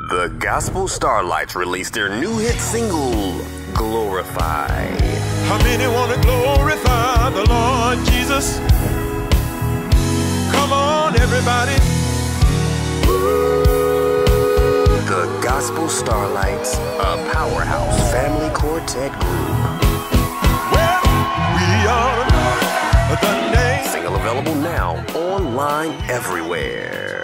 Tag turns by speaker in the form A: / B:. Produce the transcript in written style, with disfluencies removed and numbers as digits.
A: The Gospel Starlights released their new hit single, Glorify.
B: How many want to glorify the Lord Jesus? Come on, everybody.
A: The Gospel Starlights, a powerhouse family quartet group.
B: Well, we are the name.
A: Single available now, online, everywhere.